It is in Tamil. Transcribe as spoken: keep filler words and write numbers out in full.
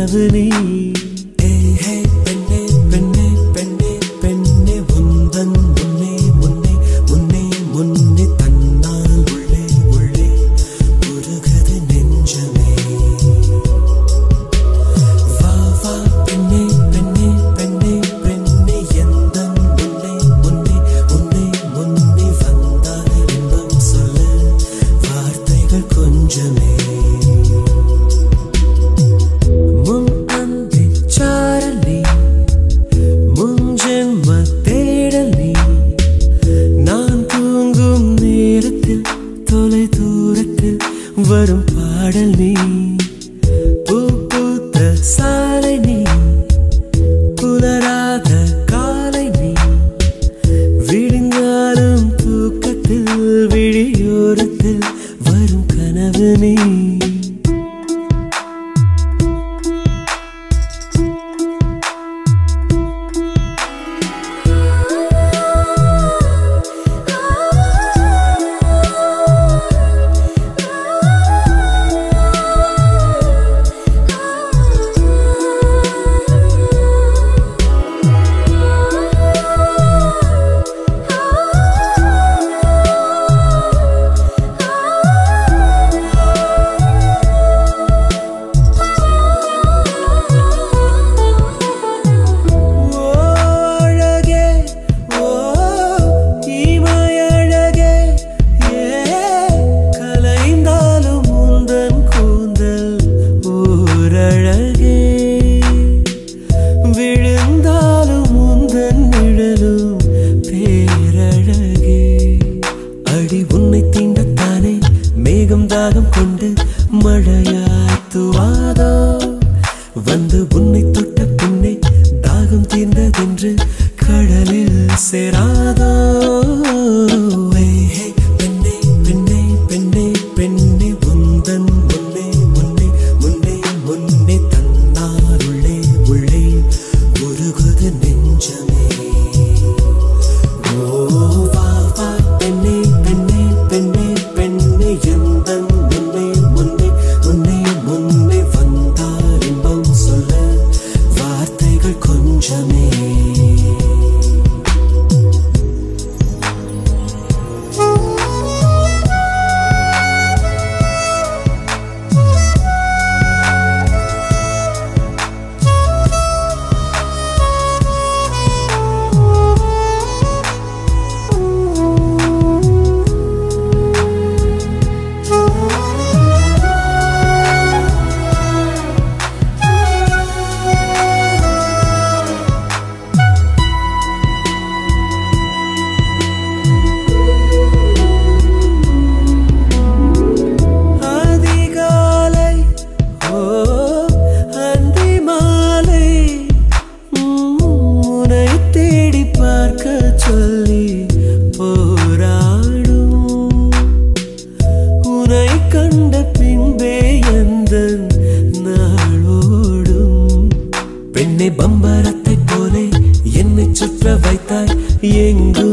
கனவு நீ. வரும் பாடல் நீ, பூ பூத்த சாலை நீ, புலராத காலை நீ, விழுந்தாலும் தூக்கத்தில் விழியோரத்தில் வரும் கனவு நீ. தாகம் கொண்டு மழையாத்துவாதோ, வந்து உன்னை தொட்ட பின்னே தாகம் தீர்ந்ததென்று கடலில் சேராதோ. பெண்ணே பெண்ணே பெண்ணே பெண்ணே உந்தன் முன்னே முன்னே முன்னே முன்னே தன்னார் உள்ளே உள்ளே உருகுது நெஞ்சமே. ஓ வா வா பெண்ணே பெண்ணே பெண்ணே பெண்ணே எந்தன் முன்னே முன்னே முன்னே முன்னே வந்தார் இன்பம் சொல்ல வார்த்தைகள் கொஞ்சமே. சொல்லி போராடும் உனை கண்ட பின்பே எந்தன் நாளோடும். பெண்ணை பம்பரத்தை போலே என்னை சுற்ற வைத்தாய் எங்கு